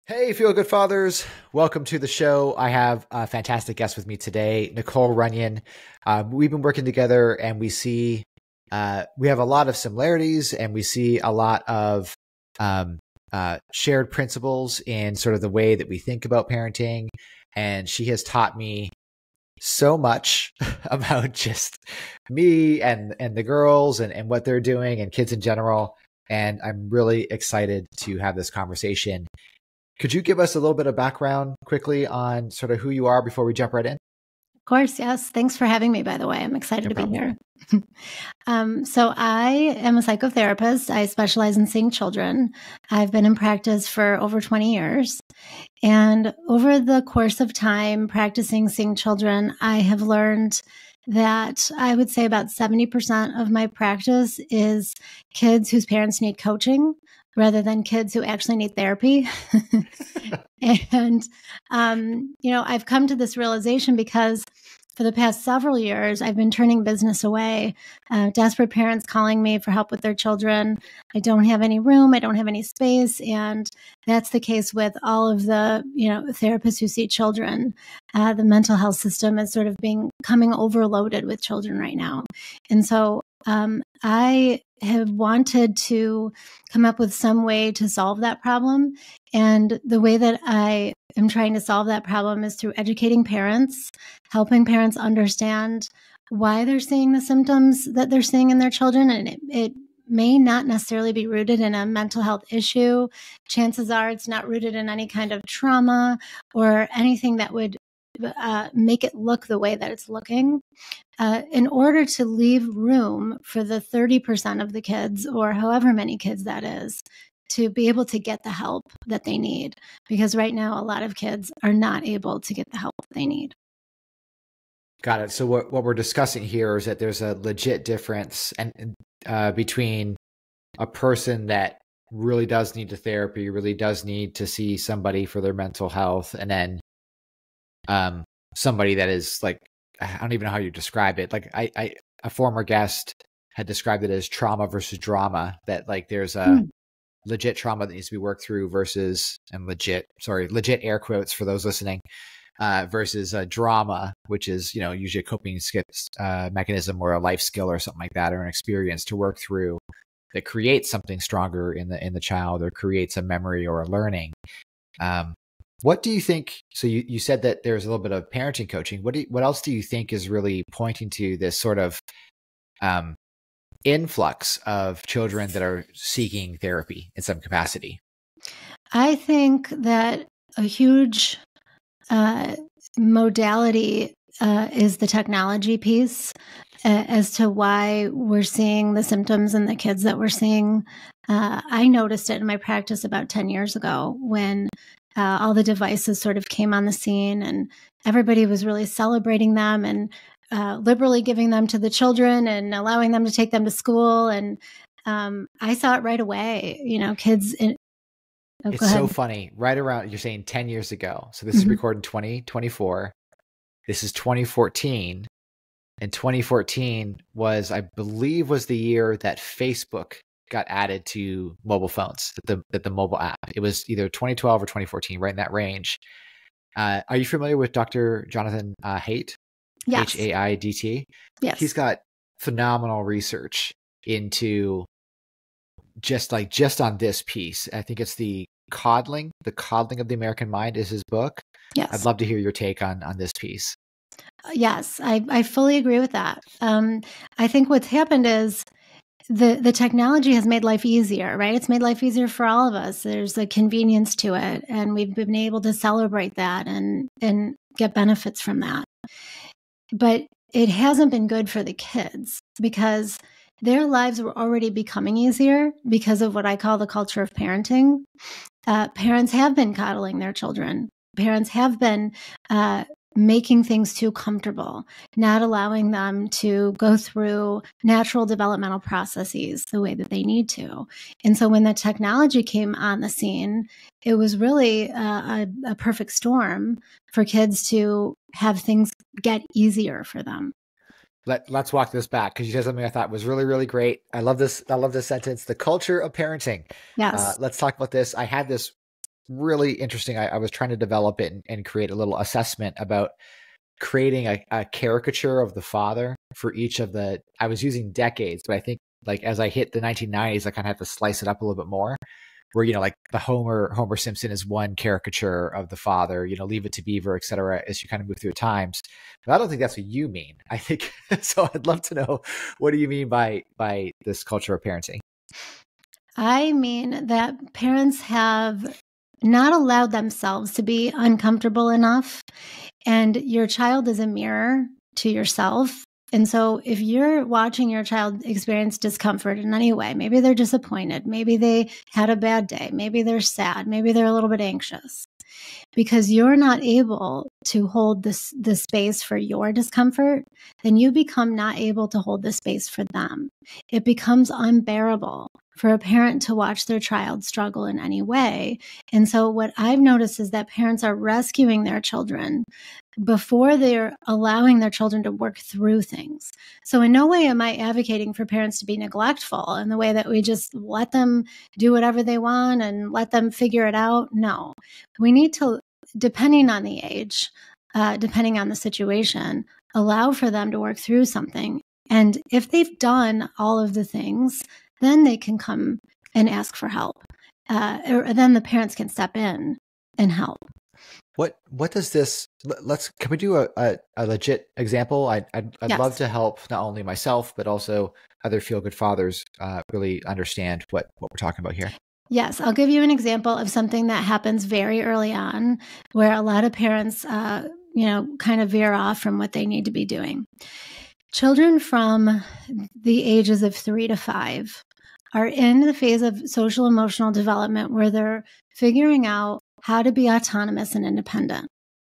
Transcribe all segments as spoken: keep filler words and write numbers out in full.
Hey, Feel Good Fathers. Welcome to the show. I have a fantastic guest with me today, Nicole Runyon. Um, we've been working together and we see, uh, we have a lot of similarities and we see a lot of um, uh, shared principles in sort of the way that we think about parenting. And she has taught me so much about just me and, and the girls and, and what they're doing and kids in general. And I'm really excited to have this conversation. Could you give us a little bit of background quickly on sort of who you are before we jump right in? Of course, yes. Thanks for having me, by the way. I'm excited No to problem. be here. um, so I am a psychotherapist. I specialize in seeing children. I've been in practice for over twenty years. And over the course of time practicing seeing children, I have learned that I would say about seventy percent of my practice is kids whose parents need coaching rather than kids who actually need therapy. And, um, you know, I've come to this realization because for the past several years, I've been turning business away, uh, desperate parents calling me for help with their children. I don't have any room. I don't have any space. And that's the case with all of the, you know, therapists who see children. Uh, the mental health system is sort of being coming overloaded with children right now. And so um, I have wanted to come up with some way to solve that problem. And the way that I am trying to solve that problem is through educating parents, helping parents understand why they're seeing the symptoms that they're seeing in their children. And it, it may not necessarily be rooted in a mental health issue. Chances are it's not rooted in any kind of trauma or anything that would uh, make it look the way that it's looking. Uh, in order to leave room for the thirty percent of the kids, or however many kids that is, to be able to get the help that they need. Because right now, a lot of kids are not able to get the help that they need. Got it. So what, what we're discussing here is that there's a legit difference and uh, between a person that really does need the therapy, really does need to see somebody for their mental health, and then um, somebody that is like, I don't even know how you describe it. Like I, I, a former guest had described it as trauma versus drama, that like there's a mm. legit trauma that needs to be worked through versus, and legit, sorry, legit air quotes for those listening, uh, versus a drama, which is, you know, usually a coping skips, uh, mechanism or a life skill or something like that, or an experience to work through that creates something stronger in the, in the child, or creates a memory or a learning. Um, What do you think? So you, you said that there's a little bit of parenting coaching. What do you, what else do you think is really pointing to this sort of um, influx of children that are seeking therapy in some capacity? I think that a huge uh, modality uh, is the technology piece uh, as to why we're seeing the symptoms in the kids that we're seeing. Uh, I noticed it in my practice about ten years ago when Uh, all the devices sort of came on the scene and everybody was really celebrating them and uh, liberally giving them to the children and allowing them to take them to school. And um, I saw it right away, you know, kids. In, oh, it's so funny. Right around, you're saying ten years ago. So this mm-hmm. is recorded in twenty twenty-four. This is twenty fourteen. And twenty fourteen was, I believe, was the year that Facebook got added to mobile phones, that the, that the mobile app. It was either twenty twelve or twenty fourteen, right in that range. Uh, are you familiar with Doctor Jonathan uh, Haidt? Yes. H A I D T? Yes. He's got phenomenal research into just like, just on this piece. I think it's the coddling, the coddling of the American mind is his book. Yes. I'd love to hear your take on, on this piece. Yes, I, I fully agree with that. Um, I think what's happened is The the technology has made life easier, right? It's made life easier for all of us. There's a convenience to it, and we've been able to celebrate that and and get benefits from that. But it hasn't been good for the kids because their lives were already becoming easier because of what I call the culture of parenting. Uh, parents have been coddling their children. Parents have been uh, making things too comfortable, not allowing them to go through natural developmental processes the way that they need to. And so when the technology came on the scene, it was really a, a, a perfect storm for kids to have things get easier for them. Let, let's walk this back because you said something I thought was really, really great. I love this. I love this sentence, the culture of parenting. Yes. Uh, let's talk about this. I had this really interesting. I, I was trying to develop it and, and create a little assessment about creating a, a caricature of the father for each of the, I was using decades, but I think like as I hit the nineteen nineties, I kind of have to slice it up a little bit more where, you know, like the Homer, Homer Simpson is one caricature of the father, you know, Leave It to Beaver, et cetera, as you kind of move through times. But I don't think that's what you mean. I think, so I'd love to know, what do you mean by, by this culture of parenting? I mean that parents have not allowed themselves to be uncomfortable enough, and your child is a mirror to yourself. And so if you're watching your child experience discomfort in any way, maybe they're disappointed, maybe they had a bad day, maybe they're sad, maybe they're a little bit anxious, because you're not able to hold this the space for your discomfort, then you become not able to hold the space for them. It becomes unbearable for a parent to watch their child struggle in any way. And so what I've noticed is that parents are rescuing their children before they're allowing their children to work through things. So in no way am I advocating for parents to be neglectful in the way that we just let them do whatever they want and let them figure it out. No, we need to, depending on the age, uh, depending on the situation, allow for them to work through something. And if they've done all of the things, then they can come and ask for help. Uh, or then the parents can step in and help. What what does this? Let's can we do a, a, a legit example? I, I'd I'd Yes. love to help not only myself but also other Feel Good fathers uh, really understand what what we're talking about here. Yes, I'll give you an example of something that happens very early on, where a lot of parents, uh, you know, kind of veer off from what they need to be doing. Children from the ages of three to five are in the phase of social emotional development where they're figuring out how to be autonomous and independent.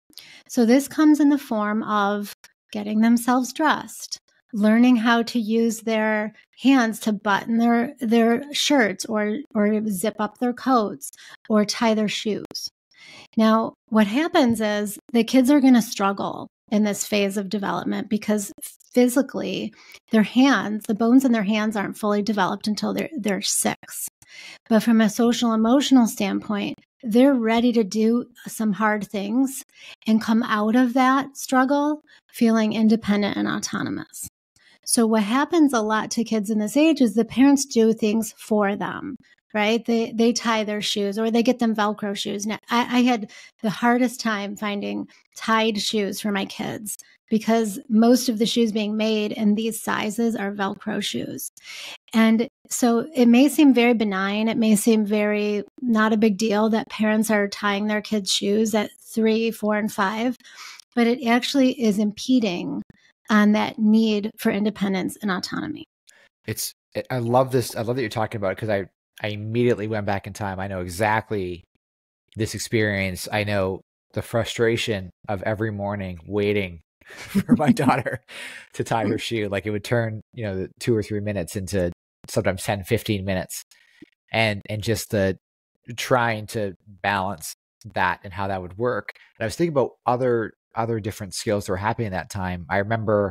So this comes in the form of getting themselves dressed, learning how to use their hands to button their, their shirts or, or zip up their coats or tie their shoes. Now, what happens is the kids are going to struggle in this phase of development because physically their hands, the bones in their hands aren't fully developed until they're, they're six. But from a social emotional standpoint, they're ready to do some hard things and come out of that struggle feeling independent and autonomous. So what happens a lot to kids in this age is the parents do things for them, right? They they tie their shoes or they get them Velcro shoes. Now, I, I had the hardest time finding tied shoes for my kids because most of the shoes being made in these sizes are Velcro shoes. And so it may seem very benign. It may seem very not a big deal that parents are tying their kids' shoes at three, four, and five, but it actually is impeding on that need for independence and autonomy. It's I love this. I love that you're talking about it because I I immediately went back in time. I know exactly this experience. I know the frustration of every morning waiting for my daughter to tie her shoe. Like it would turn, you know, two or three minutes into sometimes ten, fifteen minutes. And, and just the trying to balance that and how that would work. And I was thinking about other, other different skills that were happening at that time. I remember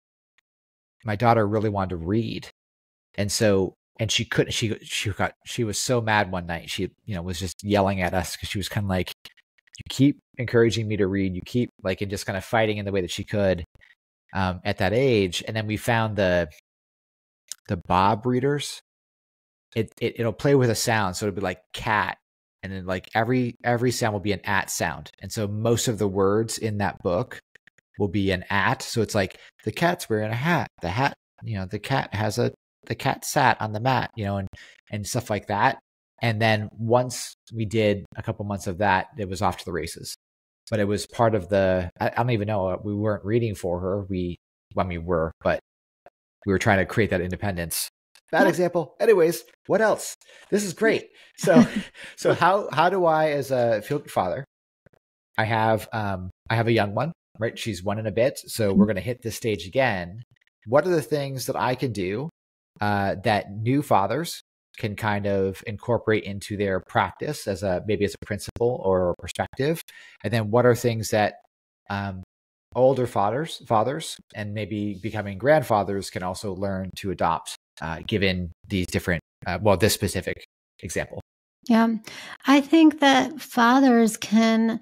my daughter really wanted to read. And so, and she couldn't, she, she got, she was so mad one night. She, you know, was just yelling at us because she was kind of like, you keep encouraging me to read. You keep like, and just kind of fighting in the way that she could um, at that age. And then we found the, the Bob readers. It, it, it'll play with a sound. So it'll be like cat. And then like every, every sound will be an at sound. And so most of the words in that book will be an at. So it's like the cat's wearing a hat, the hat, you know, the cat has a, the cat sat on the mat, you know, and, and stuff like that. And then once we did a couple months of that, it was off to the races. But it was part of the, I, I don't even know, we weren't reading for her. We, well, I mean, we were, but we were trying to create that independence. Bad example. Anyways, what else? This is great. So, so how, how do I, as a Feel Good father, I have, um, I have a young one, right? She's one and a bit. So we're going to hit this stage again. What are the things that I can do uh, that new fathers can kind of incorporate into their practice as a, maybe as a principle or a perspective? And then what are things that um, older fathers, fathers, and maybe becoming grandfathers can also learn to adopt, uh, given these different, uh, well, this specific example? Yeah. I think that fathers can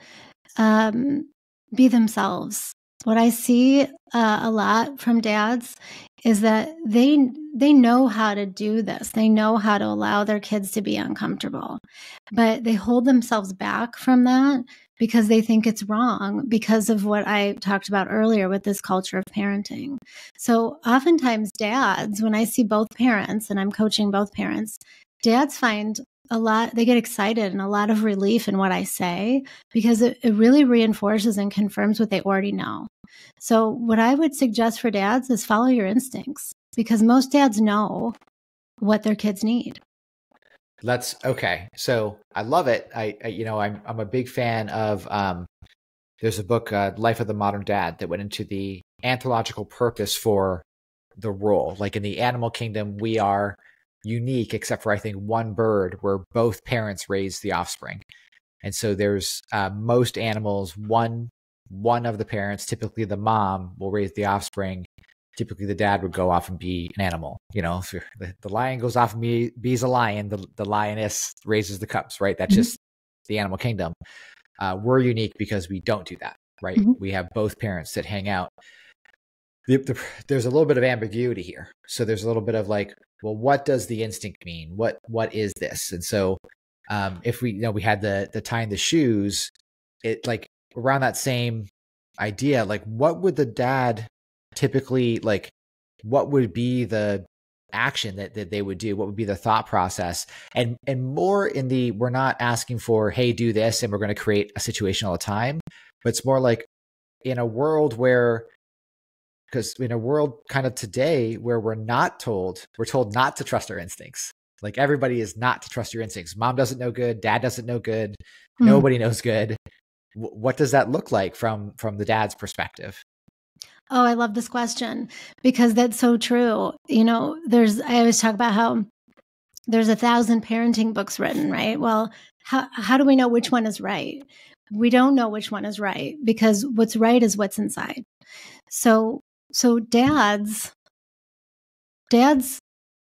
um, be themselves. What I see uh, a lot from dads is that they they know how to do this. They know how to allow their kids to be uncomfortable, but they hold themselves back from that because they think it's wrong because of what I talked about earlier with this culture of parenting. So oftentimes dads, when I see both parents and I'm coaching both parents, dads find a lot, they get excited and a lot of relief in what I say because it, it really reinforces and confirms what they already know. So what I would suggest for dads is follow your instincts because most dads know what their kids need. Let's okay. So I love it. I, I you know I'm I'm a big fan of um. There's a book, uh, Life of the Modern Dad, that went into the anthropological purpose for the role. Like in the animal kingdom, we are unique, except for I think one bird, where both parents raise the offspring. And so there's uh, most animals, one one of the parents, typically the mom, will raise the offspring. Typically, the dad would go off and be an animal. You know, if the, the lion goes off and be, be's a lion, the, the lioness raises the cubs, right? That's Mm-hmm. just the animal kingdom. Uh, we're unique because we don't do that, right? Mm-hmm. We have both parents that hang out. The, the, there's a little bit of ambiguity here. So there's a little bit of like, well, what does the instinct mean? What what is this? And so um, if we, you know, we had the the tying the shoes, it like around that same idea, like what would the dad typically like? What would be the action that, that they would do? What would be the thought process? And and more in the, we're not asking for, hey, do this, and we're going to create a situation all the time, but it's more like in a world where, because in a world kind of today where we're not told, we're told not to trust our instincts. Like everybody is not to trust your instincts. Mom doesn't know good. Dad doesn't know good. Mm-hmm. Nobody knows good. W- what does that look like from from the dad's perspective? Oh, I love this question because that's so true. You know, there's, I always talk about how there's a thousand parenting books written, right? Well, how, how do we know which one is right? We don't know which one is right because what's right is what's inside. So, so dads, dads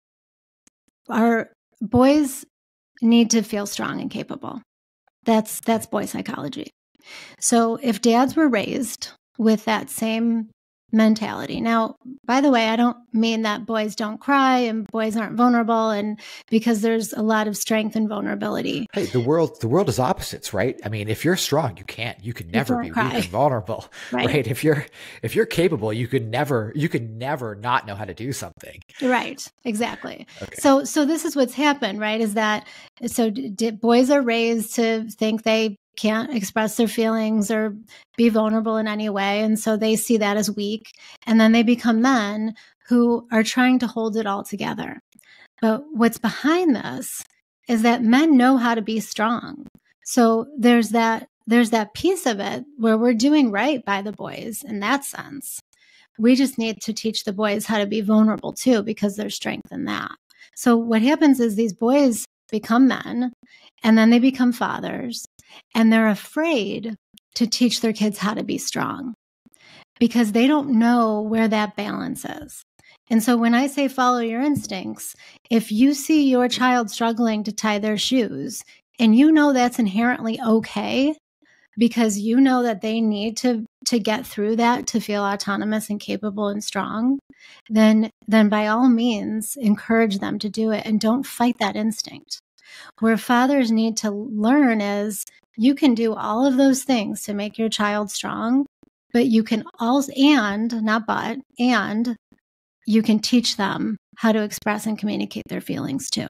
are, boys need to feel strong and capable. That's, that's boy psychology. So if dads were raised with that same mentality. Now, by the way, I don't mean that boys don't cry and boys aren't vulnerable, and because there's a lot of strength and vulnerability. Hey, the world the world is opposites, right? I mean, if you're strong, you can't you can never be cry. weak and vulnerable, Right. right? If you're if you're capable, you could never you could never not know how to do something. Right. Exactly. Okay. So so this is what's happened, right? Is that so d- d- boys are raised to think they can't express their feelings or be vulnerable in any way. And so they see that as weak. And then they become men who are trying to hold it all together. But what's behind this is that men know how to be strong. So there's that, there's that piece of it where we're doing right by the boys in that sense. We just need to teach the boys how to be vulnerable too, because there's strength in that. So what happens is these boys become men and then they become fathers and they're afraid to teach their kids how to be strong because they don't know where that balance is. And so when I say follow your instincts, if you see your child struggling to tie their shoes and you know that's inherently okay because you know that they need to to get through that to feel autonomous and capable and strong, then then by all means encourage them to do it and don't fight that instinct. Where fathers need to learn is you can do all of those things to make your child strong, but you can also, and not but, and you can teach them how to express and communicate their feelings too.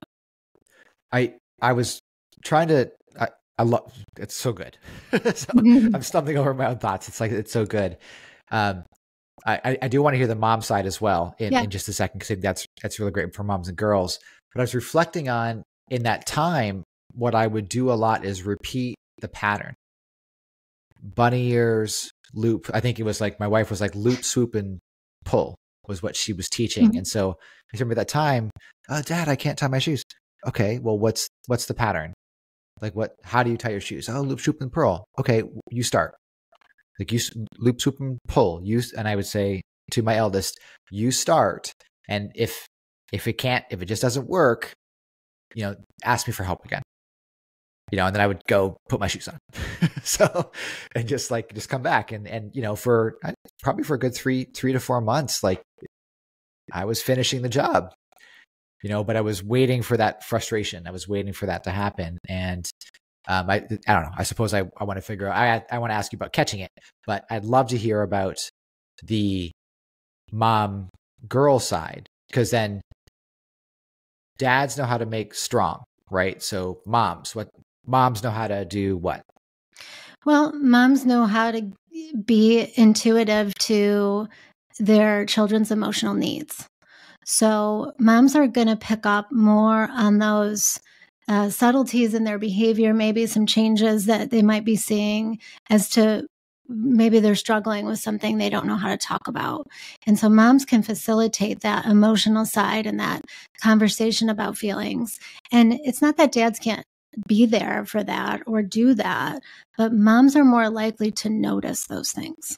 I I was trying to I, I love it's so good. So I'm stumbling over my own thoughts. It's like it's so good. Um, I I do want to hear the mom side as well in, Yeah. in just a second because that's that's really great for moms and girls. But I was reflecting on in that time, what I would do a lot is repeat the pattern. Bunny ears, loop. I think it was like my wife was like loop, swoop, and pull was what she was teaching. Mhm. And so I remember that time, oh, Dad, I can't tie my shoes. Okay, well, what's what's the pattern? Like what? How do you tie your shoes? Oh, loop, swoop, and pull. Okay, you start. Like you loop, swoop, and pull. You and I would say to my eldest, you start. And if if it can't, if it just doesn't work, you know, ask me for help again. you know, and then I would go put my shoes on. So, and just like, just come back. And, and, you know, for probably for a good three, three to four months, like I was finishing the job, you know, but I was waiting for that frustration. I was waiting for that to happen. And, um, I, I don't know, I suppose I, I want to figure out, I, I want to ask you about catching it, but I'd love to hear about the mom girl side, because then dads know how to make strong, right? So moms, what moms know how to do what? Well, moms know how to be intuitive to their children's emotional needs. So moms are going to pick up more on those uh, subtleties in their behavior, maybe some changes that they might be seeing as to maybe they're struggling with something they don't know how to talk about. And so moms can facilitate that emotional side and that conversation about feelings. And it's not that dads can't be there for that or do that, but moms are more likely to notice those things.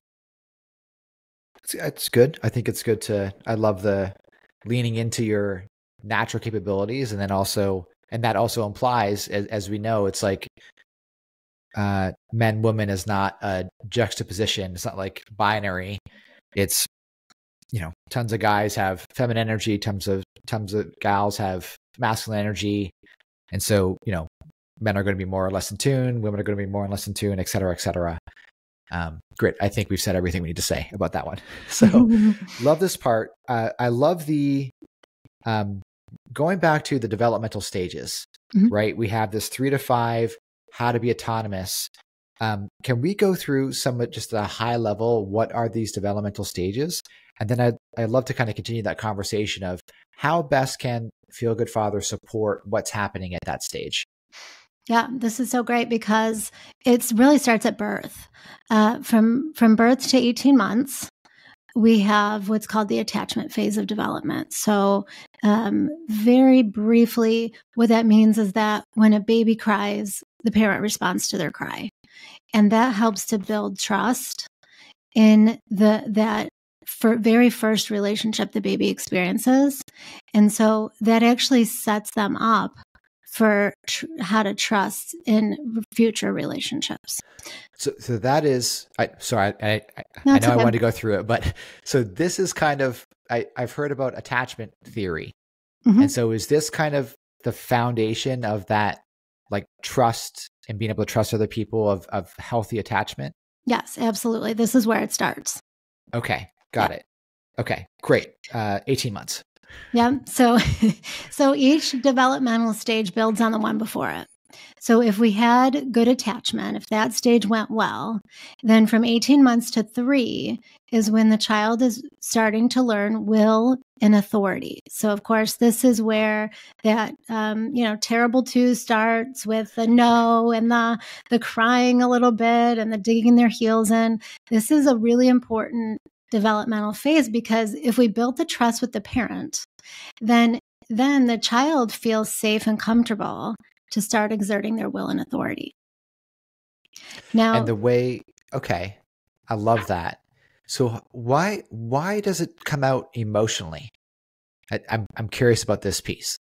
It's good. I think it's good to, I love the leaning into your natural capabilities. And then also, and that also implies, as, as we know, it's like uh, men, women is not a juxtaposition. It's not like binary. It's, you know, tons of guys have feminine energy, tons of, tons of gals have masculine energy. And so, you know, men are going to be more or less in tune, women are going to be more or less in tune, et cetera, et cetera. Um, great. I think we've said everything we need to say about that one. So love this part. Uh, I love the, um, going back to the developmental stages, mm-hmm. right? We have this three to five, how to be autonomous. Um, can we go through some of just a high level? What are these developmental stages? And then I'd, I'd love to kind of continue that conversation of how best can Feel Good Father support what's happening at that stage. Yeah, this is so great because it really starts at birth. Uh, from from birth to eighteen months, we have what's called the attachment phase of development. So um, very briefly, what that means is that when a baby cries, the parent responds to their cry. And that helps to build trust in the that for very first relationship the baby experiences. And so that actually sets them up for tr- how to trust in future relationships. So, so that is, I, sorry, I, I, No, I know okay. I wanted to go through it, but so this is kind of, I, I've heard about attachment theory. Mm-hmm. And so is this kind of the foundation of that, like trust and being able to trust other people, of, of healthy attachment? Yes, absolutely. This is where it starts. Okay. Got yeah. it. Okay, great. Uh, eighteen months. Yeah. So, so each developmental stage builds on the one before it. So if we had good attachment, if that stage went well, then from eighteen months to three is when the child is starting to learn will and authority. So of course, this is where that, um, you know, terrible twos starts with the no and the, the crying a little bit and the digging their heels in. This is a really important developmental phase because if we build the trust with the parent, then then the child feels safe and comfortable to start exerting their will and authority. Now, and the way, okay, I love that. So why why does it come out emotionally? I, I'm I'm curious about this piece.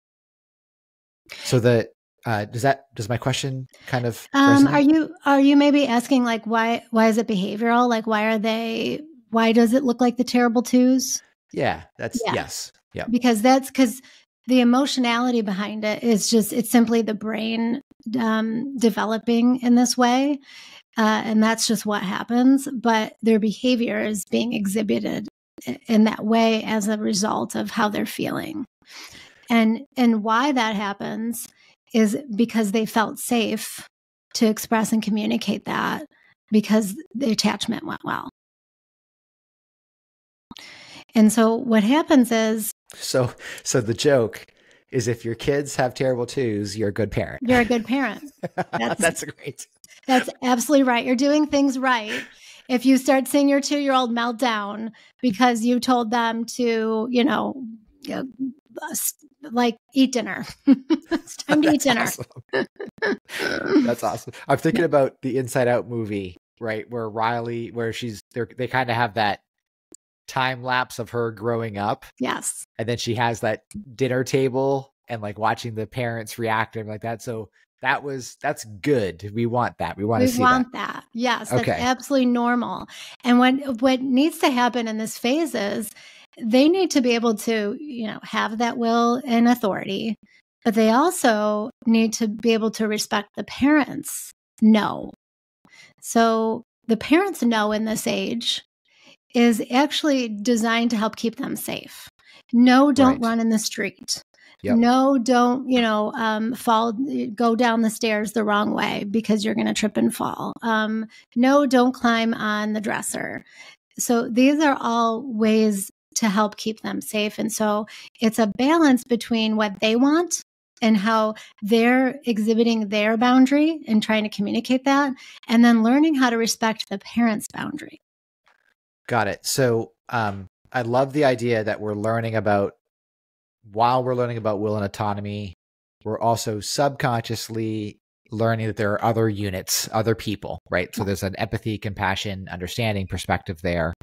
So the uh, does that does my question kind of um, resonate? are you are you maybe asking like why why is it behavioral? Like why are they why does it look like the terrible twos? Yeah, that's yeah. yes, yeah. Because that's because the emotionality behind it is just it's simply the brain um, developing in this way. Uh, and that's just what happens. But their behavior is being exhibited in that way as a result of how they're feeling. And and why that happens is because they felt safe to express and communicate that because the attachment went well. And so what happens is So so the joke is if your kids have terrible twos, you're a good parent. You're a good parent. That's, that's great. That's absolutely right. You're doing things right. If you start seeing your two-year-old melt down because you told them to, you know, like eat dinner. It's time to eat dinner. Awesome. That's awesome. I'm thinking yeah. about the Inside Out movie, right? Where Riley, where she's, they kind of have that time lapse of her growing up. Yes. And then she has that dinner table and like watching the parents react and like that. So that was, that's good. We want that. We want We to see want that. that. Yes, that's Okay. absolutely normal. And what what needs to happen in this phase is they need to be able to, you know, have that will and authority, but they also need to be able to respect the parents' no. So the parents' no in this age is actually designed to help keep them safe. No, don't Right. run in the street. Yep. No, don't, you know, um, fall, go down the stairs the wrong way because you're going to trip and fall. Um, no, don't climb on the dresser. So these are all ways to help keep them safe. And so it's a balance between what they want and how they're exhibiting their boundary and trying to communicate that, and then learning how to respect the parent's boundary. Got it. So um, I love the idea that we're learning about, while we're learning about will and autonomy, we're also subconsciously learning that there are other units, other people, right? So there's an empathy, compassion, understanding perspective there.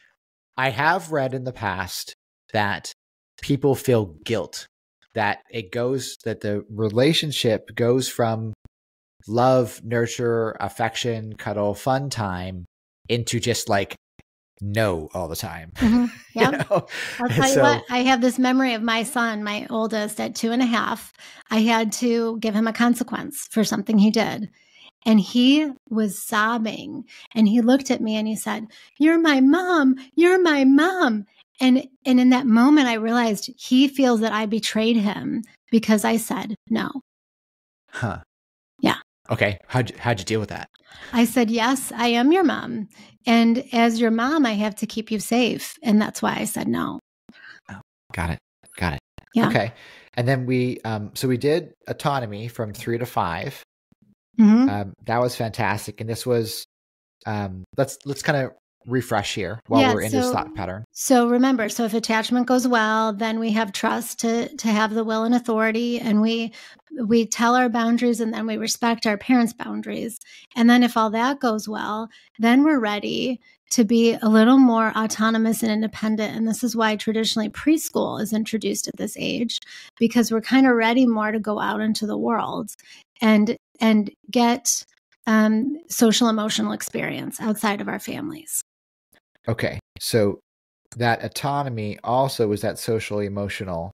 I have read in the past that people feel guilt, that it goes, that the relationship goes from love, nurture, affection, cuddle, fun time into just like no all the time. Mm-hmm. Yep. You know? I'll And tell you so, what, I have this memory of my son, my oldest at two and a half. I had to give him a consequence for something he did. And he was sobbing and he looked at me and he said, "You're my mom. You're my mom." And, and in that moment, I realized he feels that I betrayed him because I said no. huh. Yeah. Okay. How'd you, how'd you deal with that? I said, "Yes, I am your mom. And as your mom, I have to keep you safe." And that's why I said no. Oh, got it. Got it. Yeah. Okay. And then we, um, so we did autonomy from three to five. Mm-hmm. Um, that was fantastic. And this was, um, let's, let's kind of refresh here while Yeah, we're in this so- thought pattern. So remember, so if attachment goes well, then we have trust to to have the will and authority, and we we tell our boundaries, and then we respect our parents' boundaries. And then if all that goes well, then we're ready to be a little more autonomous and independent. And this is why traditionally preschool is introduced at this age, because we're kind of ready more to go out into the world and and get um, social emotional experience outside of our families. Okay. So that autonomy also was that social emotional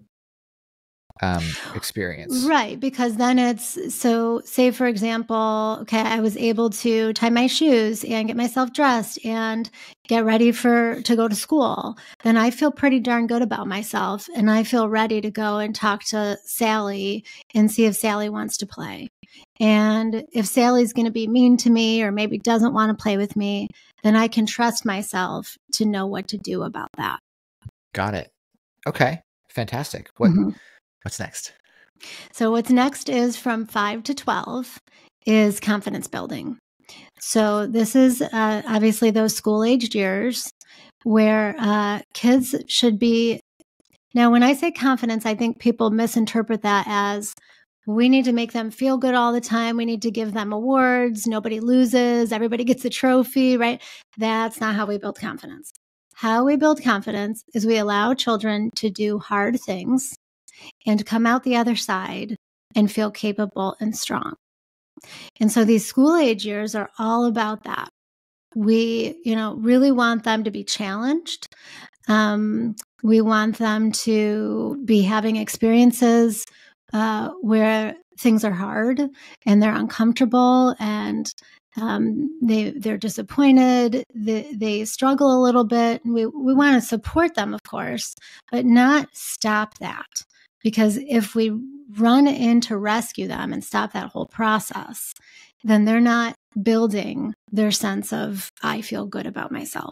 um, experience. Right. Because then it's, so say, for example, okay, I was able to tie my shoes and get myself dressed and get ready for, to go to school. Then I feel pretty darn good about myself. And I feel ready to go and talk to Sally and see if Sally wants to play. And if Sally's going to be mean to me or maybe doesn't want to play with me, then I can trust myself to know what to do about that. Got it. Okay. Fantastic. What, Mm-hmm. what's next? So what's next is from five to twelve is confidence building. So this is uh, obviously those school-aged years where uh, kids should be. Now, when I say confidence, I think people misinterpret that as we need to make them feel good all the time. We need to give them awards. Nobody loses. Everybody gets a trophy, right? That's not how we build confidence. How we build confidence is we allow children to do hard things and come out the other side and feel capable and strong. And so these school age years are all about that. We, you know, really want them to be challenged. Um, we want them to be having experiences uh, where things are hard and they're uncomfortable and um, they, they're disappointed. They, they struggle a little bit. And we, we want to support them, of course, but not stop that. Because if we run in to rescue them and stop that whole process, then they're not building their sense of, I feel good about myself.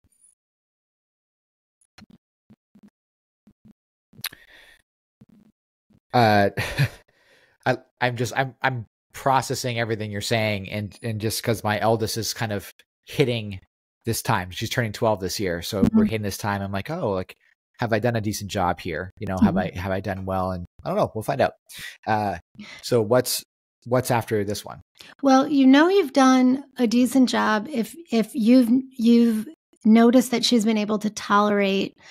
Uh, I, I'm just, I'm, I'm processing everything you're saying. And, and just cause my eldest is kind of hitting this time, she's turning twelve this year. So mm-hmm. we're hitting this time. I'm like, oh, like, have I done a decent job here? You know, mm-hmm. have I, have I done well? And I don't know, we'll find out. Uh, so what's, what's after this one? Well, you know, you've done a decent job if, if you've, you've noticed that she's been able to tolerate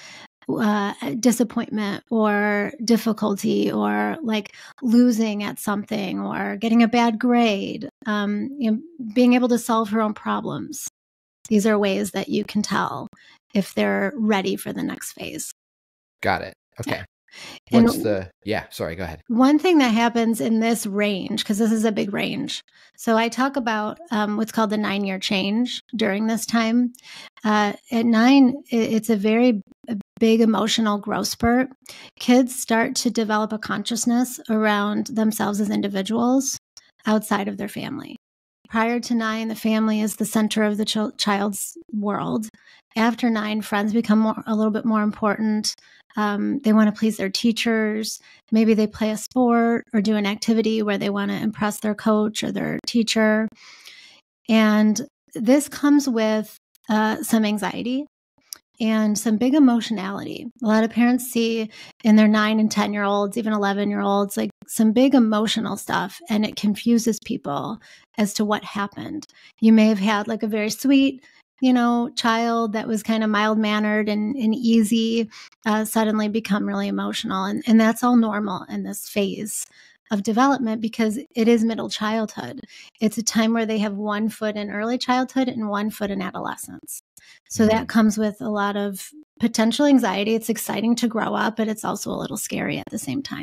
uh, disappointment or difficulty or like losing at something or getting a bad grade, um, you know, being able to solve her own problems. These are ways that you can tell if they're ready for the next phase. Got it. Okay. Yeah. What's And the, yeah, sorry, go ahead. one thing that happens in this range, because this is a big range. So I talk about um, what's called the nine year change during this time. Uh, at nine, it, it's a very big emotional growth spurt. Kids start to develop a consciousness around themselves as individuals outside of their family. Prior to nine, the family is the center of the ch- child's world. After nine, friends become more, a little bit more important. Um, they want to please their teachers. Maybe they play a sport or do an activity where they want to impress their coach or their teacher. And this comes with uh, some anxiety and some big emotionality. A lot of parents see in their nine and ten year olds, even eleven year olds, like some big emotional stuff, and it confuses people as to what happened. You may have had like a very sweet, you know, child that was kind of mild mannered and, and easy, uh, suddenly become really emotional. And, and that's all normal in this phase of development because it is middle childhood. It's a time where they have one foot in early childhood and one foot in adolescence. So Mhm. that comes with a lot of potential anxiety. It's exciting to grow up, but it's also a little scary at the same time.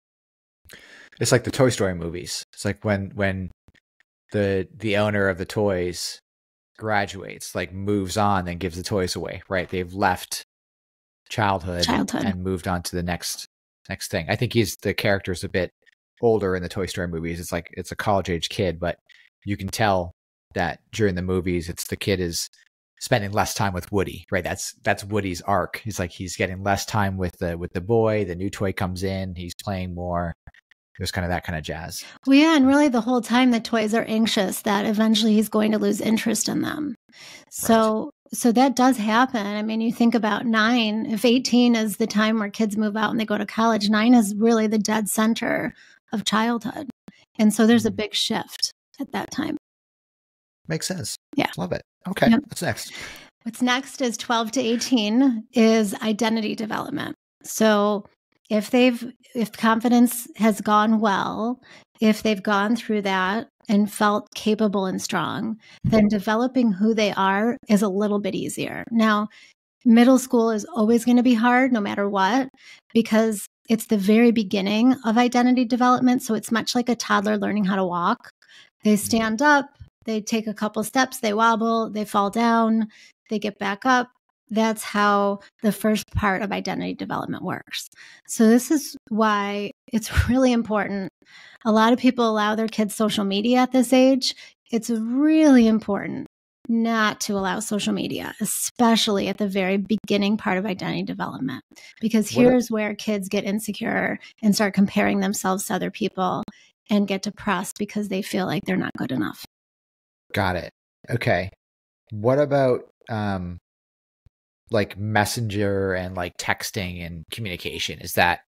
It's like the Toy Story movies. It's like when when the the owner of the toys graduates, like moves on and gives the toys away, right? They've left childhood, Childhood. and moved on to the next next thing. I think he's the character's a bit older in the Toy Story movies. It's like it's a college age kid, but you can tell that during the movies, it's the kid is spending less time with Woody, right? That's that's Woody's arc. He's like he's getting less time with the with the boy. The new toy comes in, he's playing more. There's kind of that kind of jazz. Well, yeah, and really the whole time the toys are anxious that eventually he's going to lose interest in them. So right. So that does happen. I mean, you think about nine, if eighteen is the time where kids move out and they go to college, nine is really the dead center of childhood. And so there's mm-hmm. a big shift at that time. Makes sense. Yeah. Love it. Okay. Yep. What's next? What's next is twelve to eighteen is identity development. So if they've, if confidence has gone well, if they've gone through that and felt capable and strong, then developing who they are is a little bit easier. Now, middle school is always going to be hard no matter what, because it's the very beginning of identity development. So it's much like a toddler learning how to walk. They stand up, they take a couple steps, they wobble, they fall down, they get back up. That's how the first part of identity development works. So this is why it's really important. A lot of people allow their kids social media at this age. It's really important not to allow social media, especially at the very beginning part of identity development, because here's where kids get insecure and start comparing themselves to other people and get depressed because they feel like they're not good enough. Got it. Okay. What about um, like messenger and like texting and communication? Is that,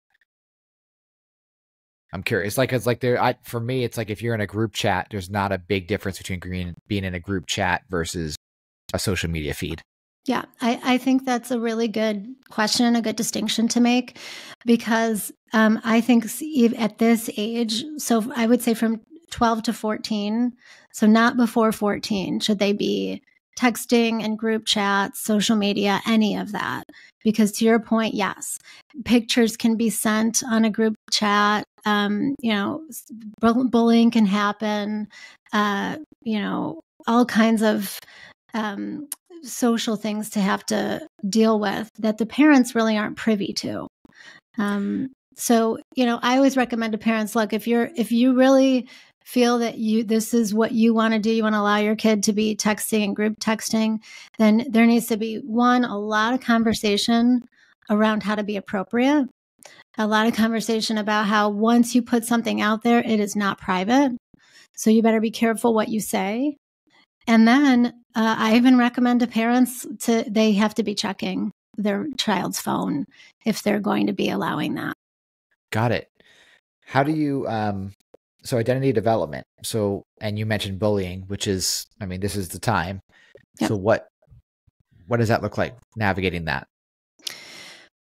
I'm curious. Like, it's like there, I, for me, it's like if you're in a group chat, there's not a big difference between green, being in a group chat versus a social media feed. Yeah, I, I think that's a really good question, a good distinction to make, because um, I think at this age, so I would say from twelve to fourteen, so not before fourteen, should they be texting and group chats, social media, any of that? Because to your point, yes, pictures can be sent on a group chat. Um, you know, bullying can happen. Uh, you know, all kinds of um, social things to have to deal with that the parents really aren't privy to. Um, so, you know, I always recommend to parents, look, if you're, if you really feel that you, this is what you want to do, you want to allow your kid to be texting and group texting, then there needs to be one, a lot of conversation around how to be appropriate, a lot of conversation about how once you put something out there, it is not private. So you better be careful what you say. And then uh, I even recommend to parents to, they have to be checking their child's phone if they're going to be allowing that. Got it. How do you, um, so identity development. So, and you mentioned bullying, which is, I mean, this is the time. Yep. So what, what does that look like navigating that?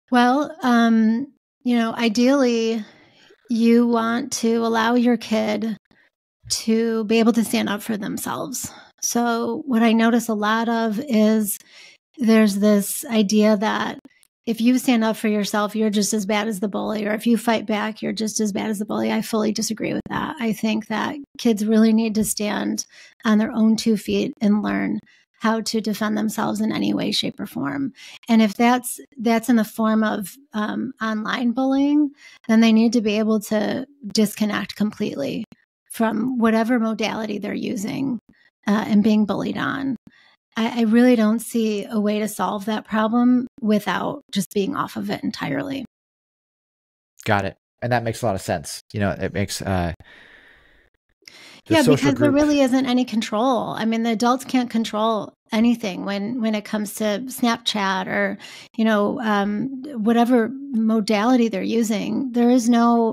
Well, um, you know, ideally, you want to allow your kid to be able to stand up for themselves. So, what I notice a lot of is there's this idea that if you stand up for yourself, you're just as bad as the bully, or if you fight back, you're just as bad as the bully. I fully disagree with that. I think that kids really need to stand on their own two feet and learn how to defend themselves in any way, shape, or form. And if that's that's in the form of um, online bullying, then they need to be able to disconnect completely from whatever modality they're using uh, and being bullied on. I, I really don't see a way to solve that problem without just being off of it entirely. Got it. And that makes a lot of sense. You know, it makes uh, the Yeah, social because there group. really isn't any control. I mean, the adults can't control anything when when it comes to Snapchat or, you know, um, whatever modality they're using. There is no,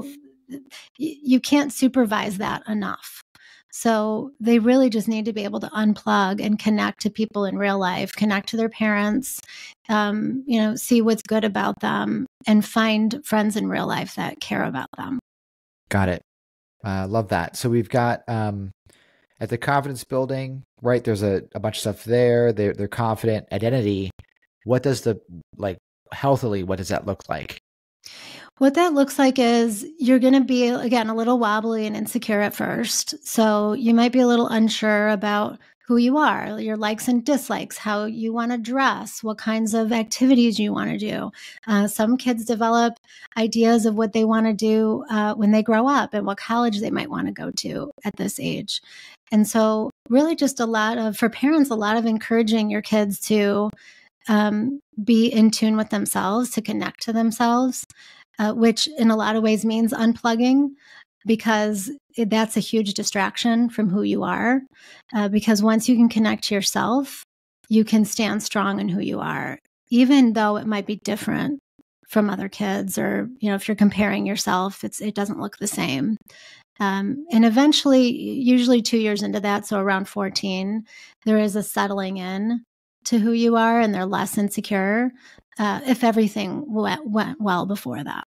you can't supervise that enough. So they really just need to be able to unplug and connect to people in real life, connect to their parents, um, you know, see what's good about them, and find friends in real life that care about them. Got it. Uh, love that. So we've got um, at the confidence building, right? There's a, a bunch of stuff there. They're, they're confident. Identity. What does the, like, healthily, what does that look like? What that looks like is you're going to be, again, a little wobbly and insecure at first. So you might be a little unsure about who you are, your likes and dislikes, how you want to dress, what kinds of activities you want to do. Uh, some kids develop ideas of what they want to do uh, when they grow up and what college they might want to go to at this age. And so really just a lot of, for parents, a lot of encouraging your kids to um, be in tune with themselves, to connect to themselves. Uh, which in a lot of ways means unplugging, because it, that's a huge distraction from who you are. Uh, because once you can connect to yourself, you can stand strong in who you are, even though it might be different from other kids, or, you know, if you're comparing yourself, it's, it doesn't look the same. Um, and eventually, usually two years into that, so around fourteen, there is a settling in to who you are, and they're less insecure uh, if everything went, went well before that.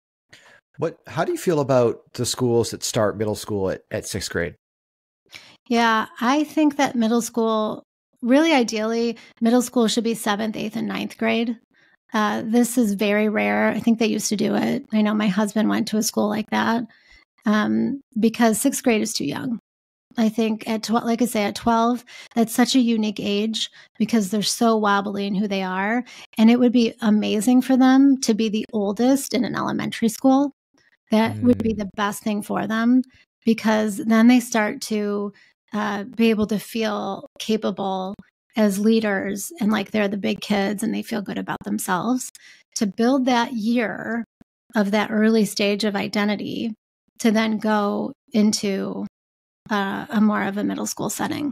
What, how do you feel about the schools that start middle school at, at sixth grade? Yeah, I think that middle school, really ideally, middle school should be seventh, eighth, and ninth grade. Uh, this is very rare. I think they used to do it. I know my husband went to a school like that um, because sixth grade is too young. I think at twelve, like I say, at twelve, that's such a unique age because they're so wobbly in who they are. And it would be amazing for them to be the oldest in an elementary school. That would be Mm, the best thing for them, because then they start to uh, be able to feel capable as leaders and like they're the big kids and they feel good about themselves. To build that year of that early stage of identity to then go into uh, a more of a middle school setting.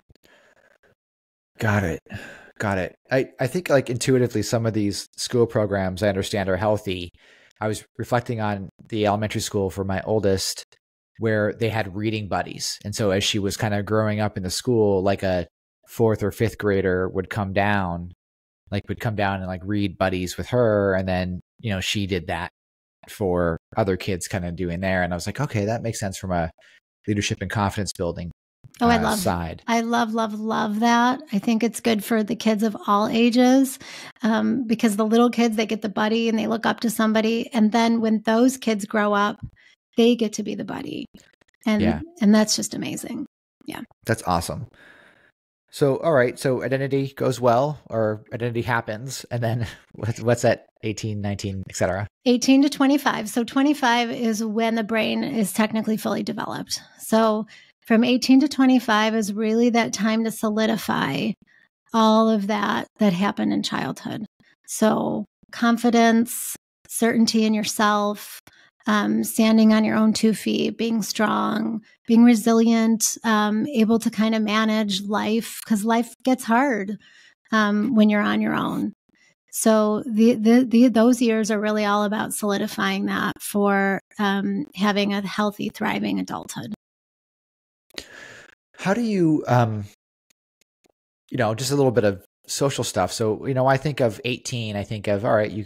got it. Got it. I, I think like intuitively, some of these school programs I understand are healthy. I was reflecting on the elementary school for my oldest where they had reading buddies. And so as she was kind of growing up in the school, like a fourth or fifth grader would come down, like would come down and like read buddies with her. And then, you know, she did that for other kids kind of doing there. And I was like, okay, that makes sense from a leadership and confidence building Oh, I uh, love, side. I love, love, love that. I think it's good for the kids of all ages um, because the little kids, they get the buddy and they look up to somebody. And then when those kids grow up, they get to be the buddy. And, Yeah, and that's just amazing. Yeah. that's awesome. So, all right. So identity goes well, or identity happens. And then what's, what's that eighteen, nineteen, et cetera? eighteen to twenty-five. So twenty-five is when the brain is technically fully developed. So from eighteen to twenty-five is really that time to solidify all of that that happened in childhood. So confidence, certainty in yourself, um, standing on your own two feet, being strong, being resilient, um, able to kind of manage life, because life gets hard um, when you're on your own. So the, the, the those years are really all about solidifying that for um, having a healthy, thriving adulthood. How do you, um, you know, just a little bit of social stuff. So, you know, I think of eighteen, I think of, all right, you can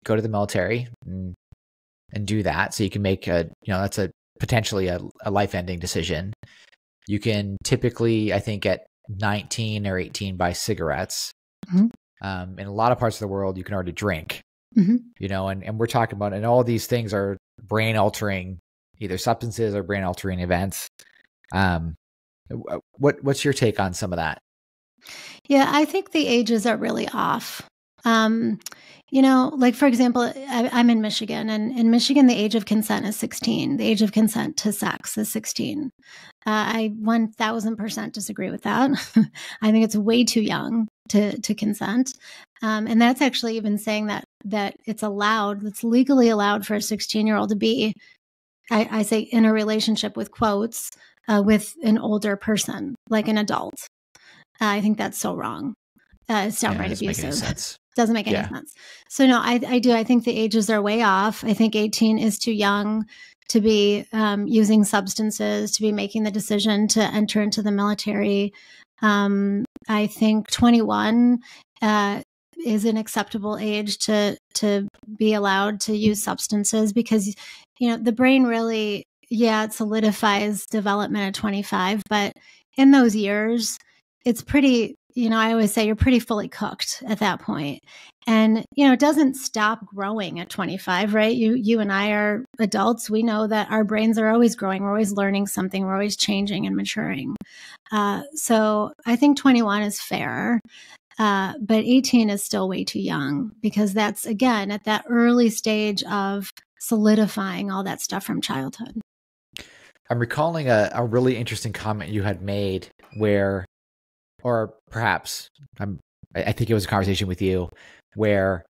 go to the military and, and do that. So you can make a, you know, that's a potentially a, a life-ending decision. You can typically, I think, at nineteen or eighteen buy cigarettes. Mm-hmm. Um, in a lot of parts of the world, you can already drink, mm-hmm. you know, and, and we're talking about, and all these things are brain altering, either substances or brain altering events. Um, what, what's your take on some of that? Yeah, I think the ages are really off. Um, you know, like for example, I, I'm in Michigan, and in Michigan, the age of consent is sixteen. The age of consent to sex is sixteen. Uh, I one thousand percent disagree with that. I think it's way too young to to consent. Um, and that's actually even saying that that it's allowed, it's legally allowed for a sixteen-year-old to be, I, I say, in a relationship with quotes, uh, with an older person, like an adult. Uh, I think that's so wrong. Uh, it's downright yeah, abusive. Doesn't make any yeah. sense. So no, I, I do. I think the ages are way off. I think eighteen is too young to be um, using substances, to be making the decision to enter into the military. Um, I think twenty-one uh, is an acceptable age to to be allowed to use substances, because, you know, the brain really, yeah, it solidifies development at twenty-five, but in those years, it's pretty, you know, I always say you're pretty fully cooked at that point. And, you know, it doesn't stop growing at twenty-five, right? You, you and I are adults. We know that our brains are always growing. We're always learning something. We're always changing and maturing. Uh, so I think twenty-one is fair. Uh, but eighteen is still way too young, because that's, again, at that early stage of solidifying all that stuff from childhood. I'm recalling a, a really interesting comment you had made where, or perhaps I'm, I think it was a conversation with you, where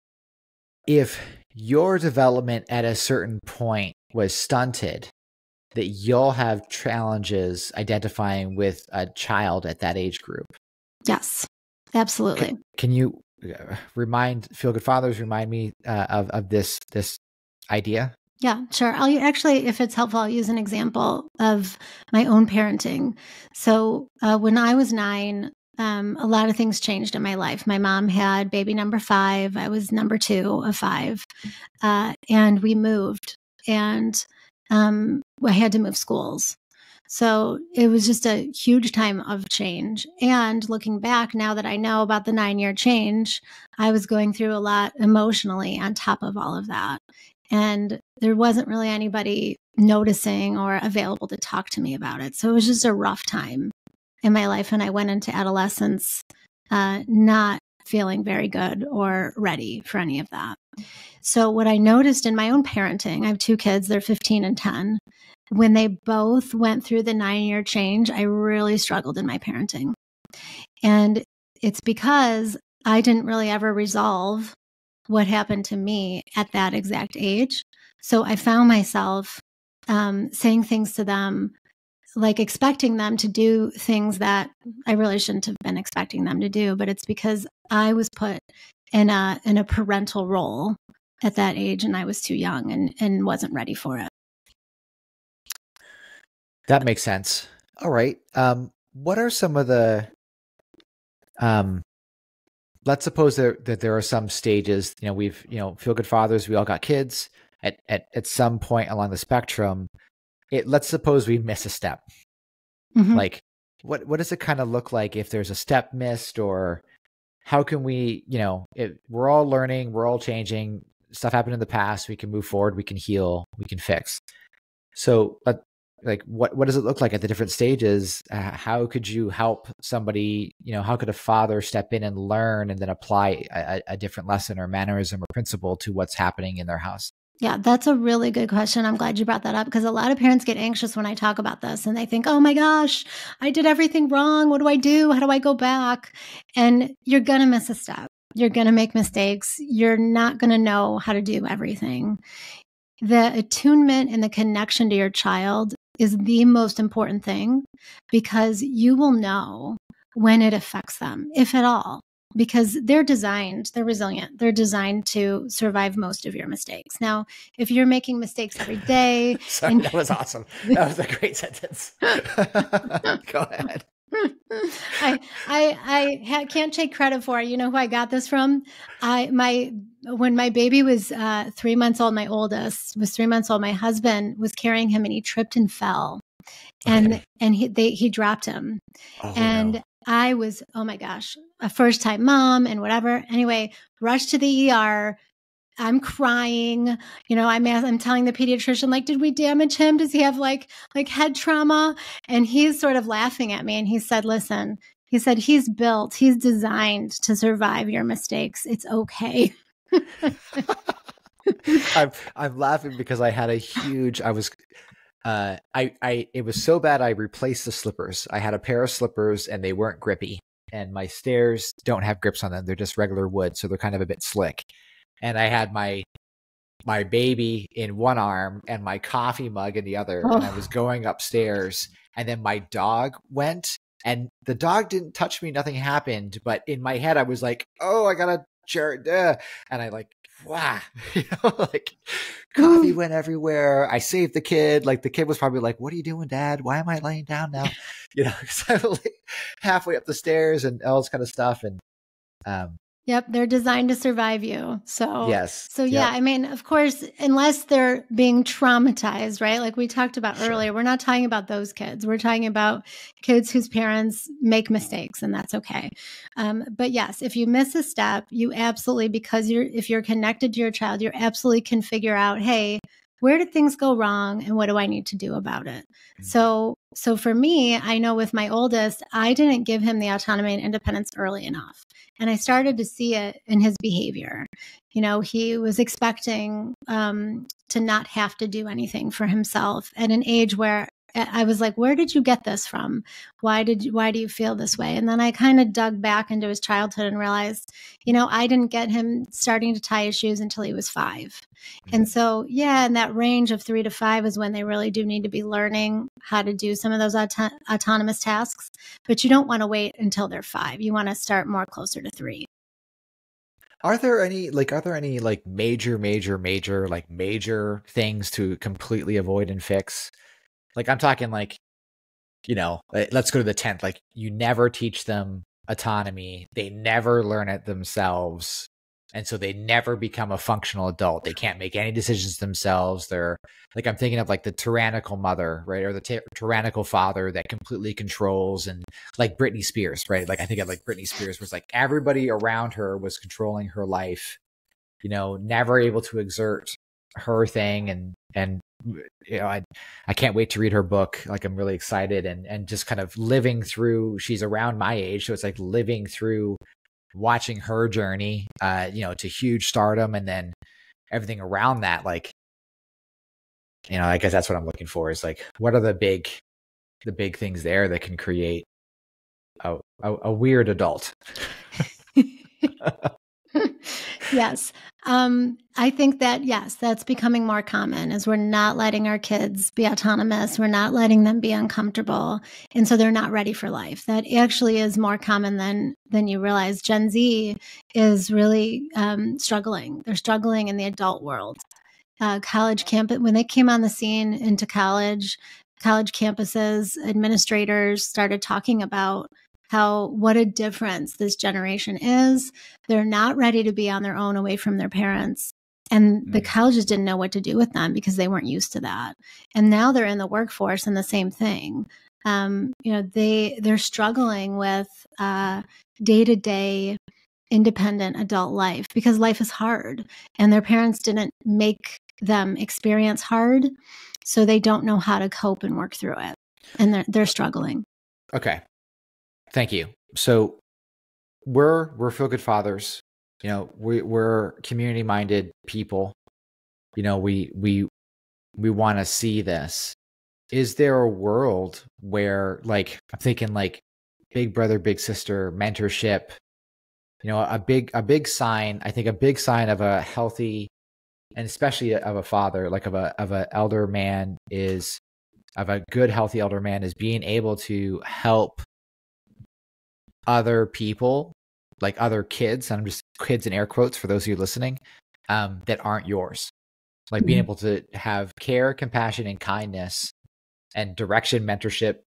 if your development at a certain point was stunted, that you'll have challenges identifying with a child at that age group. Yes, absolutely. Can, can you remind Feel Good Fathers, remind me uh, of, of this, this idea? Yeah, sure. I'll actually, if it's helpful, I'll use an example of my own parenting. So uh, when I was nine, um, a lot of things changed in my life. My mom had baby number five. I was number two of five. Uh, and we moved, and um, I had to move schools. So it was just a huge time of change. And looking back, now that I know about the nine-year change, I was going through a lot emotionally on top of all of that. And there wasn't really anybody noticing or available to talk to me about it. So it was just a rough time in my life. And I went into adolescence uh, not feeling very good or ready for any of that. So what I noticed in my own parenting, I have two kids, they're fifteen and ten. When they both went through the nine-year change, I really struggled in my parenting. And it's because I didn't really ever resolve what happened to me at that exact age. So I found myself um, saying things to them, like expecting them to do things that I really shouldn't have been expecting them to do. But it's because I was put in a in a parental role at that age, and I was too young and, and wasn't ready for it. That makes sense. All right. Um, what are some of the, um, let's suppose there, that there are some stages, you know, we've, you know, Feel Good Fathers, we all got kids at, at, at some point along the spectrum. It, let's suppose we miss a step. Mm-hmm. Like what, what does it kind of look like if there's a step missed, or how can we, you know, it, we're all learning, we're all changing, stuff happened in the past, we can move forward, we can heal, we can fix. So, but like, what, what does it look like at the different stages? Uh, how could you help somebody, you know, how could a father step in and learn and then apply a, a different lesson or mannerism or principle to what's happening in their house? Yeah, that's a really good question. I'm glad you brought that up, because a lot of parents get anxious when I talk about this, and they think, oh my gosh, I did everything wrong. What do I do? How do I go back? And you're going to miss a step. You're going to make mistakes. You're not going to know how to do everything. The attunement and the connection to your child is the most important thing, because you will know when it affects them, if at all, because they're designed, they're resilient. They're designed to survive most of your mistakes. Now, if you're making mistakes every day. Sorry, and- that was awesome. That was a great sentence. Go ahead. I I I ha- can't take credit for it. You know who I got this from? I my when my baby was uh, three months old, my oldest was three months old. My husband was carrying him, and he tripped and fell, and Okay. and he they he dropped him, Oh and no. I was, oh my gosh, a first time mom and whatever. Anyway, rushed to the E R. I'm crying. You know, I'm I'm telling the pediatrician, like, did we damage him? Does he have like like head trauma? And he's sort of laughing at me, and he said, listen, he said, he's built, he's designed to survive your mistakes. It's okay. I'm I'm laughing because I had a huge I was uh I I it was so bad I replaced the slippers. I had a pair of slippers and they weren't grippy. And my stairs don't have grips on them. They're just regular wood, so they're kind of a bit slick. And I had my my baby in one arm and my coffee mug in the other, and I was Oh, going upstairs, and then my dog went, and the dog didn't touch me, nothing happened, but in my head I was like, oh, I gotta share, duh. And I like, wow, you know, like coffee went everywhere. I saved the kid. Like the kid was probably like, what are you doing, Dad? Why am I laying down now? You know, so I'm like halfway up the stairs and all this kind of stuff. And um, yep, they're designed to survive you. So, yes, so yeah, yep, I mean, of course, unless they're being traumatized, right? Like we talked about sure. earlier, we're not talking about those kids. We're talking about kids whose parents make mistakes, and that's okay. Um, but yes, if you miss a step, you absolutely, because you're, if you're connected to your child, you absolutely can figure out, hey, where did things go wrong, and what do I need to do about it? So, so for me, I know with my oldest, I didn't give him the autonomy and independence early enough. And I started to see it in his behavior. You know, he was expecting um, to not have to do anything for himself at an age where I was like, where did you get this from? Why did you, why do you feel this way? And then I kind of dug back into his childhood and realized, you know, I didn't get him starting to tie his shoes until he was five. And so, yeah, in that range of three to five is when they really do need to be learning how to do some of those auto- autonomous tasks. But you don't want to wait until they're five. You want to start more closer to three. Are there any like are there any like major, major, major, like major things to completely avoid and fix? Like I'm talking like, you know, uh, let's go to the tenth. Like you never teach them autonomy. They never learn it themselves. And so they never become a functional adult. They can't make any decisions themselves. They're like, I'm thinking of like the tyrannical mother, right? Or the ty- tyrannical father that completely controls, and like Britney Spears, right? Like I think of like Britney Spears was like everybody around her was controlling her life, you know, never able to exert her thing. And, and, you know, I, I can't wait to read her book. Like I'm really excited, and, and just kind of living through, she's around my age. So it's like living through watching her journey, uh, you know, to huge stardom, and then everything around that. Like, you know, I guess that's what I'm looking for is like, what are the big, the big things there that can create a, a, a weird adult? Yes. Um, I think that, yes, that's becoming more common as we're not letting our kids be autonomous. We're not letting them be uncomfortable. And so they're not ready for life. That actually is more common than, than you realize. Gen Z is really um, struggling. They're struggling in the adult world. Uh, college campus, when they came on the scene into college, college campuses, administrators started talking about how what a difference this generation is. They're not ready to be on their own away from their parents. And the Mm, colleges didn't know what to do with them because they weren't used to that. And now they're in the workforce and the same thing. Um, you know, they they're struggling with day to day independent adult life because life is hard and their parents didn't make them experience hard. So they don't know how to cope and work through it. And they're, they're struggling. okay. Thank you. So we're, we're feel good fathers. You know, we, we're community minded people. You know, we, we, we want to see this. Is there a world where, like, I'm thinking like big brother, big sister, mentorship, you know, a big, a big sign, I think a big sign of a healthy, and especially of a father, like of a, of an elder man is, of a good, healthy elder man is being able to help other people, like other kids, and I'm just kids in air quotes for those of you listening, um, that aren't yours. Like being able to have care, compassion, and kindness and direction, mentorship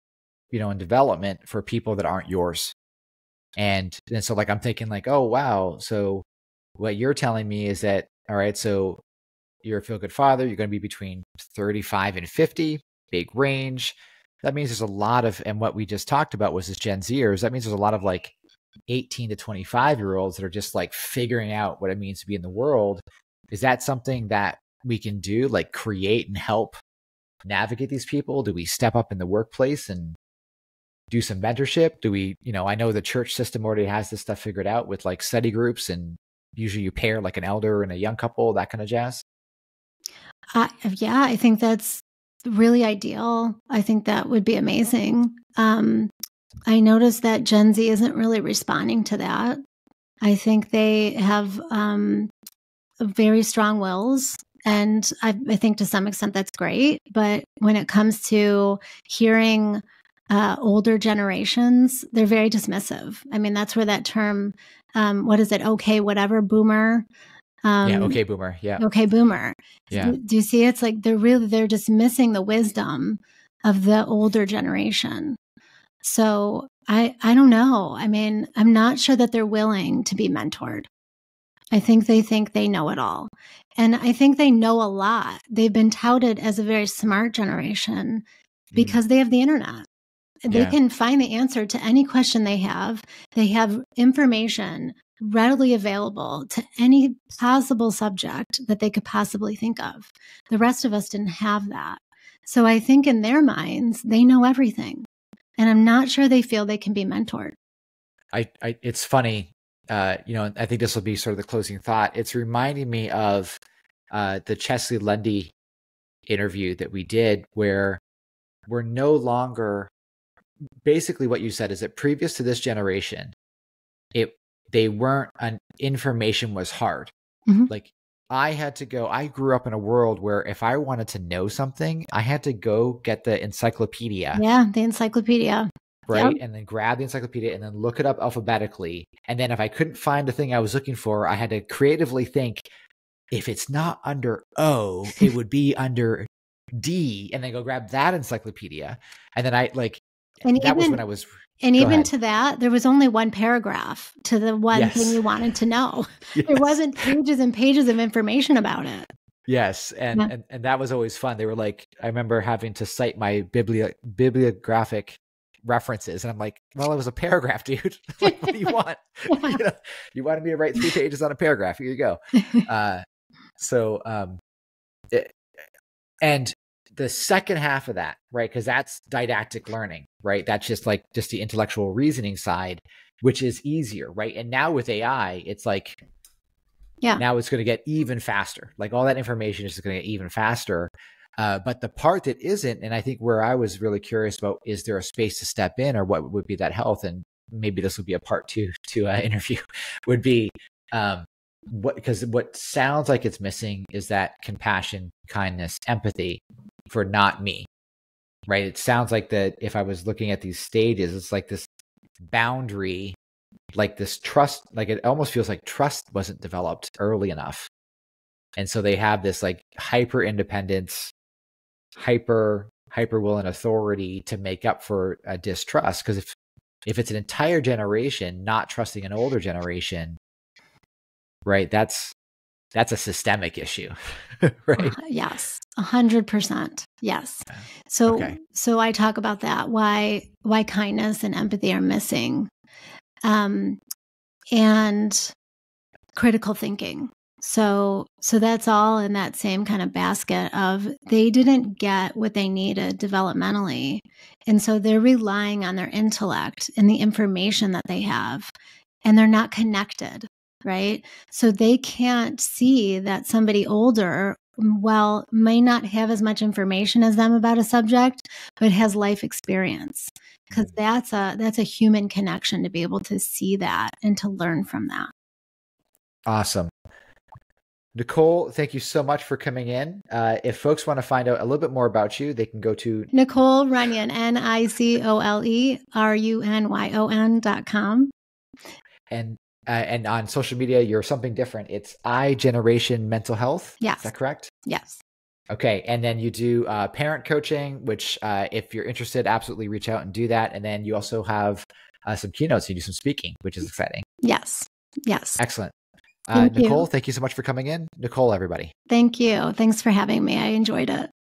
you know, in development for people that aren't yours. And, and so like, I'm thinking like, oh, wow. So what you're telling me is that, all right, so you're a feel good father, you're going to be between thirty-five and fifty, big range. That means there's a lot of, and what we just talked about was this Gen Zers. That means there's a lot of like eighteen to twenty-five year olds that are just like figuring out what it means to be in the world. Is that something that we can do, like create and help navigate these people? Do we step up in the workplace and do some mentorship? Do we, you know, I know the church system already has this stuff figured out with like study groups, and usually you pair like an elder and a young couple, that kind of jazz. Uh, yeah, I think that's really ideal. I think that would be amazing. Um, I noticed that Gen Z isn't really responding to that. I think they have um, very strong wills. And I, I think to some extent that's great. But when it comes to hearing uh, older generations, they're very dismissive. I mean, that's where that term, um, what is it? Okay, whatever, boomer. Um, yeah. Okay, boomer. Yeah. Okay, boomer. Yeah. Do, do you see? It's like they're really, they're dismissing the wisdom of the older generation. So I, I don't know. I mean, I'm not sure that they're willing to be mentored. I think they think they know it all. And I think they know a lot. They've been touted as a very smart generation because mm. they have the internet. They yeah. can find the answer to any question they have. They have information readily available to any possible subject that they could possibly think of. The rest of us didn't have that. So I think in their minds, they know everything. And I'm not sure they feel they can be mentored. I, I it's funny, uh, you know, I think this will be sort of the closing thought. It's reminding me of uh, the Chesley Lundy interview that we did, where we're no longer, basically what you said is that previous to this generation, it they weren't, an information was hard. Mm-hmm. Like I had to go, I grew up in a world where if I wanted to know something, I had to go get the encyclopedia. Yeah, the encyclopedia. Right. Yep. And then grab the encyclopedia and then look it up alphabetically. And then if I couldn't find the thing I was looking for, I had to creatively think, if it's not under O, it would be under D, and then go grab that encyclopedia. And then I like, and that even, was when I was. And even ahead. To that, there was only one paragraph to the one yes. thing you wanted to know. Yes. There wasn't pages and pages of information about it. Yes. And, yeah. and and that was always fun. They were like, I remember having to cite my bibli- bibliographic references. And I'm like, well, it was a paragraph, dude. Like, what do you want? Yeah. You know, you wanted me to write three pages on a paragraph. Here you go. Uh, so, um, it, and the second half of that, right? Because that's didactic learning, right? That's just like just the intellectual reasoning side, which is easier, right? And now with A I, it's like, yeah, now it's going to get even faster. Like all that information is just going to get even faster. Uh, but the part that isn't, and I think where I was really curious about, is there a space to step in, or what would be that health? And maybe this would be a part two to uh, interview would be, um, what, because what sounds like it's missing is that compassion, kindness, empathy for not me, right? It sounds like that if I was looking at these stages, it's like this boundary, like this trust, like it almost feels like trust wasn't developed early enough. And so they have this like hyper independence, hyper, hyper will and authority to make up for a distrust. Because if, if it's an entire generation not trusting an older generation, right, that's, that's a systemic issue, right? Uh, yes, a hundred percent. Yes. So, okay. so I talk about that, why, why kindness and empathy are missing, um, and critical thinking. So, so that's all in that same kind of basket of they didn't get what they needed developmentally. And so they're relying on their intellect and the information that they have, and they're not connected. Right. So they can't see that somebody older, well, may not have as much information as them about a subject, but has life experience, because that's a, that's a human connection to be able to see that and to learn from that. Awesome. Nicole, thank you so much for coming in. Uh, if folks want to find out a little bit more about you, they can go to Nicole Runyon, N I C O L E R U N Y O N dot com. And Uh, and on social media, you're something different. It's I Generation Mental Health. Yes. Is that correct? Yes. Okay. And then you do uh, parent coaching, which uh, if you're interested, absolutely reach out and do that. And then you also have uh, some keynotes. You do some speaking, which is exciting. Yes. Yes. Excellent. Uh, Thank Nicole, you. thank you so much for coming in. Nicole, everybody. Thank you. Thanks for having me. I enjoyed it.